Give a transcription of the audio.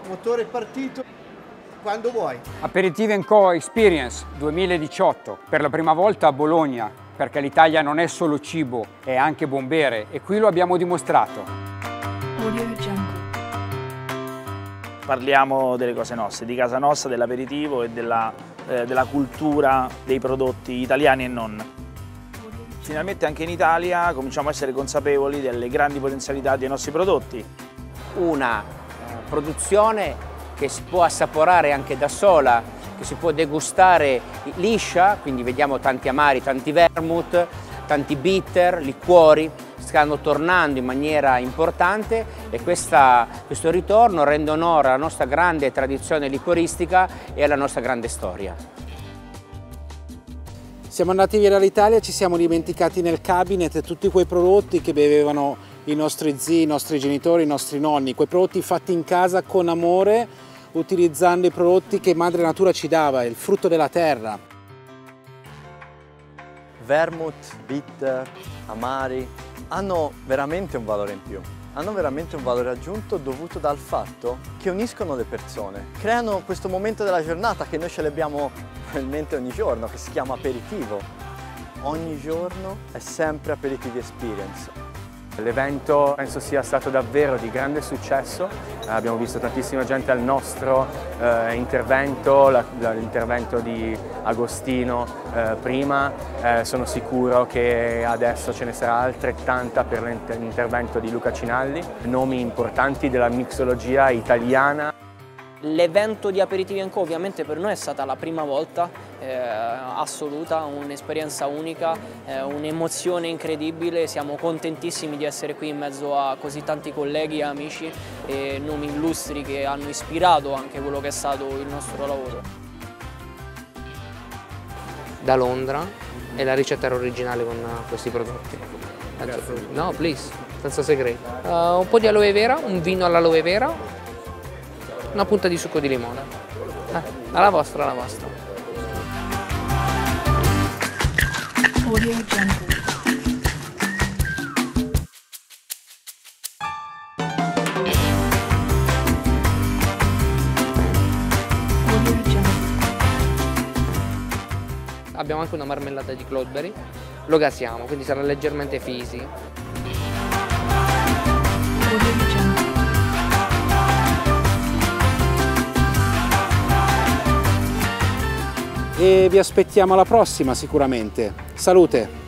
Motore partito, quando vuoi. Aperitivi & Co Experience 2018, per la prima volta a Bologna, perché l'Italia non è solo cibo, è anche buon bere e qui lo abbiamo dimostrato. Parliamo delle cose nostre, di casa nostra, dell'aperitivo e della cultura dei prodotti italiani e non. Finalmente anche in Italia cominciamo a essere consapevoli delle grandi potenzialità dei nostri prodotti. Una produzione che si può assaporare anche da sola, che si può degustare liscia, quindi vediamo tanti amari, tanti vermouth, tanti bitter, liquori, stanno tornando in maniera importante e questo ritorno rende onore alla nostra grande tradizione liquoristica e alla nostra grande storia. Siamo andati via dall'Italia e ci siamo dimenticati nel cabinet tutti quei prodotti che bevevano i nostri zii, i nostri genitori, i nostri nonni, quei prodotti fatti in casa con amore, utilizzando i prodotti che Madre Natura ci dava, il frutto della terra. Vermouth, bitter, amari hanno veramente un valore in più. Hanno veramente un valore aggiunto dovuto dal fatto che uniscono le persone, creano questo momento della giornata che noi celebriamo probabilmente ogni giorno, che si chiama aperitivo. Ogni giorno è sempre Aperitivi Experience. L'evento penso sia stato davvero di grande successo, abbiamo visto tantissima gente al nostro intervento, l'intervento di Agostino prima, sono sicuro che adesso ce ne sarà altrettanta per l'intervento di Luca Cinalli, nomi importanti della mixologia italiana. L'evento di Aperitivi & Co ovviamente per noi è stata la prima volta assoluta, un'esperienza unica, un'emozione incredibile, siamo contentissimi di essere qui in mezzo a così tanti colleghi e amici e nomi illustri che hanno ispirato anche quello che è stato il nostro lavoro. Da Londra e la ricetta era originale con questi prodotti. No, please, senza segreti. Un po' di aloe vera, un vino all'aloe vera, una punta di succo di limone. Alla vostra, alla vostra. Abbiamo anche una marmellata di cloudberry, lo gasiamo, quindi sarà leggermente fizzy. E vi aspettiamo alla prossima sicuramente. Salute!